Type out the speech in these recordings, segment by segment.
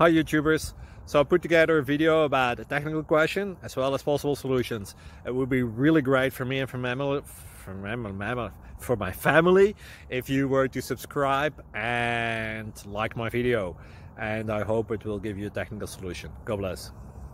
Hi YouTubers, so I put together a video about a technical question as well as possible solutions. It would be really great for me and for my family if you were to subscribe and like my video, and I hope it will give you a technical solution. God bless.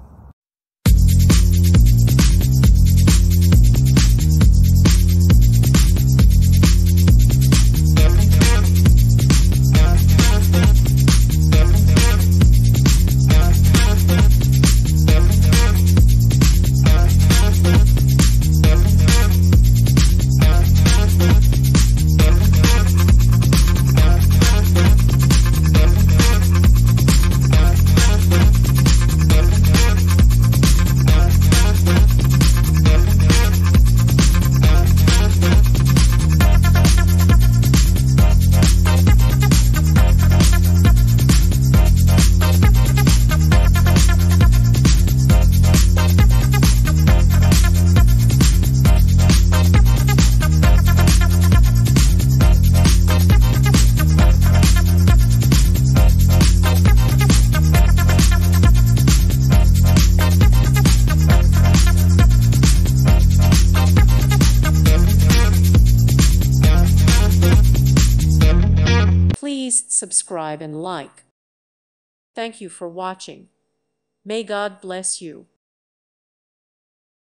Please subscribe and like. Thank you for watching. May God bless you.